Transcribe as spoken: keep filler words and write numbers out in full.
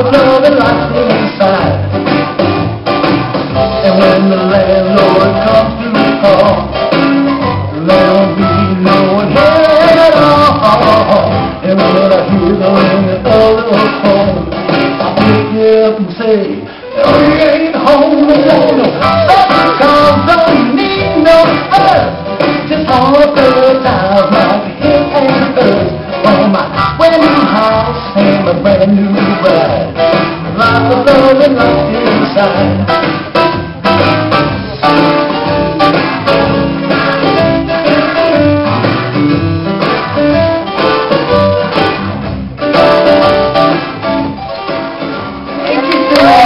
of love and life inside. And when the landlord comes to call, there'll be no one here at all. And when I hear the ring of the phone, I'll pick you up and say, oh, you ain't home alone. No, because don't need no fuss. Just all the birds I'd like to hit and earth on my brand new house and my brand new bride. Lots of love and life inside. Thank you.